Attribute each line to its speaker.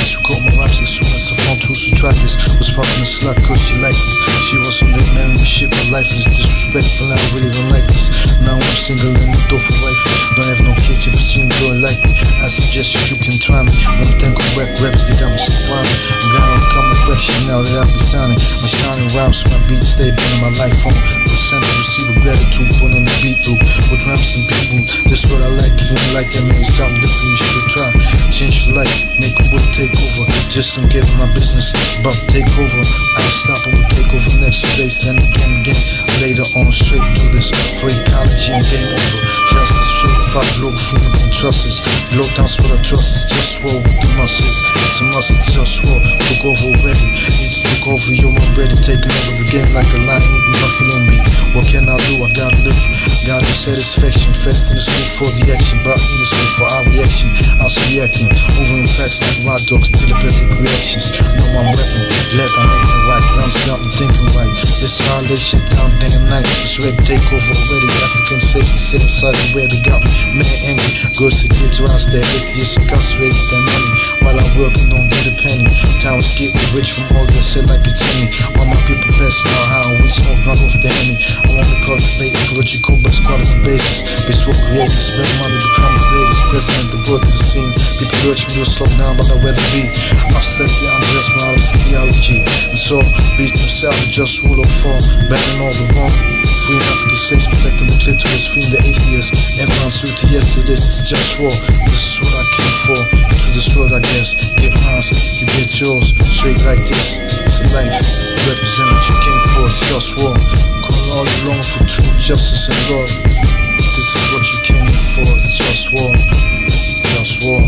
Speaker 1: this. You caught my raps as soon as I found tools to try this. Was fucking a slut cause she liked this. She was on that man with shit, my life is disrespectful. I really don't like this. Now I'm single in the door for wife. Don't have no kids, if you see me girl like me, I suggest you can try me. When I think of whack raps, they got me surrounded. I'm glad I'm coming back shit now that I be sounding. My shining rhymes, my beats stay in my life home. You see the gratitude put on the beat loop with rhymes and beat loop. This what I like, if you don't like that, maybe something different you should try. Change your life, make a wood take over. Just don't get in my business, but take over. Unstoppable take over next few days, then again. Later on, straight to this for ecology and game over. Justice, certified, GLOBALFIRM and trusses. Glow dance what I trust is JustWar with the muscles. It's a must, it's JustWar. Took over already, need to took over, you're already taking over the game like a lion eating buffalo meat. What can I do? I gotta live, gotta have satisfaction. Fast in the school for the action, but in the school for our reaction. I was reacting, moving facts like wild dogs, telepathic reactions. No, I'm rapping, glad I'm making right. Down, stop and thinking right. This how I lay shit down day and night. It's ready to take over already. African states and sit inside and where they got me mad angry. Girls to get to us, they're atheists incarcerated their money while I'm working, don't get a penny. Time to get rich from all that shit like it's in me. All my people passing out how we smoke gun off the enemy. I wanna cultivate ecological best quality basis. Bitch will create, spend money, become the greatest president, the birth of the scene. People urge me to slow down, but I'd rather be. I've said yeah, I'm just my theology. And so, beast himself, just rule of form, battling all the wrong. Free enough to say, protecting the clitoris, freeing the atheists. Everyone's suited, yes it is, it's just war. This is what I came for, into this world I guess. Get mine, you get yours, straight like this. It's a life, represent what you came for, it's just war. Calling all along for truth, justice and love. This is what you came for, it's just war. Just war.